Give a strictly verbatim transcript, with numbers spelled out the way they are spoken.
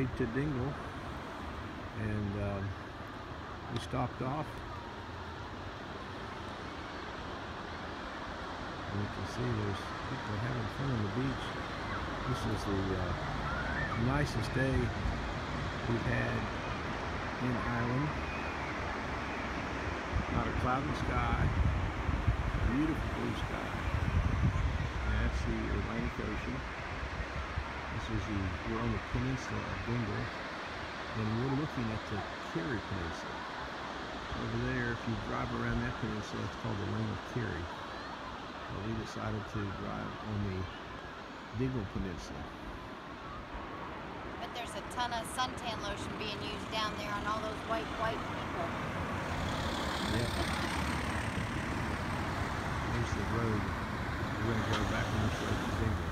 to Dingle, and um, we stopped off. And you can see there's people having fun on the beach. This is the uh, nicest day we've had in Ireland. Not a cloud in the sky, beautiful blue sky. And that's the Atlantic Ocean. This is the, we're on the peninsula of Dingle, and we're looking at the Kerry Peninsula. Over there, if you drive around that peninsula, it's called the Lane of Kerry. So we decided to drive on the Dingle Peninsula. But there's a ton of suntan lotion being used down there on all those white, white people. Yeah. There's the road. We're going to go back on this road to Dingle.